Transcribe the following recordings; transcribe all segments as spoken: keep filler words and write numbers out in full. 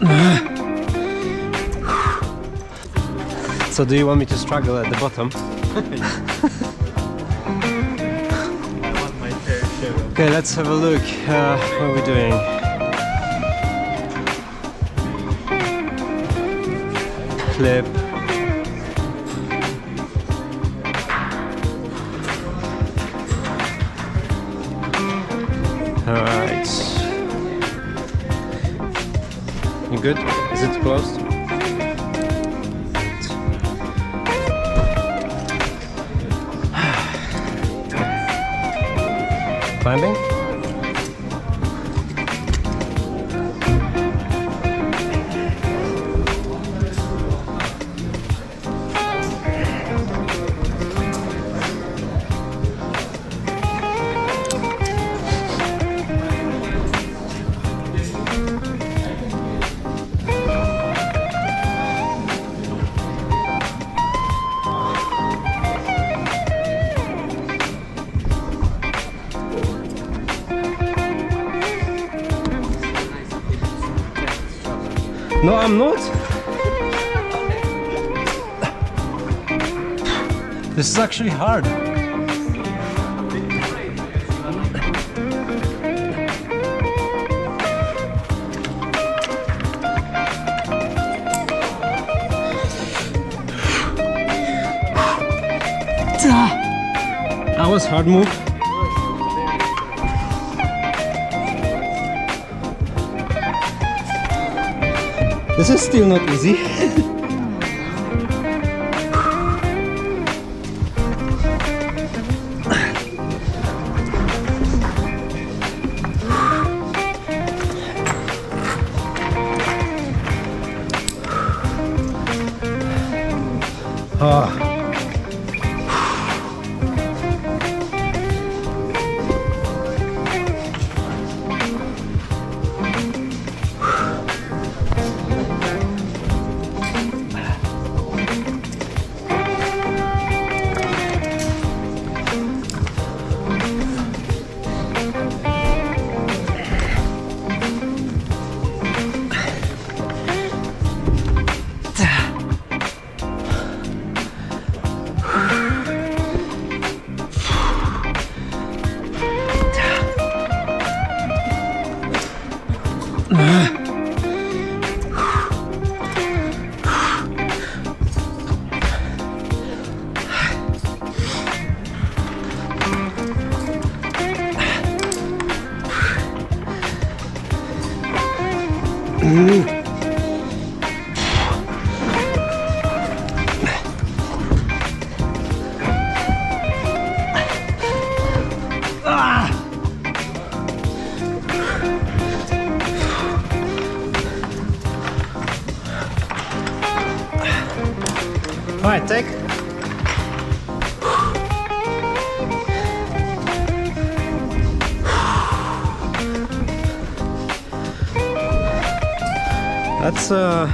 So do you want me to struggle at the bottom? I want my fair share. Okay, let's have a look. Uh, what are we doing? Clip. Alright. You good? Is it closed? Climbing? No, I'm not. This is actually hard. That was a hard move. This is still not easy. Oh. Mm. Ah. All right, take. That's uh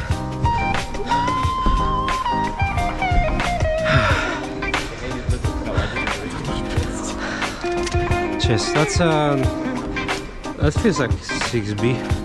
chest. That's uh that feels like six B.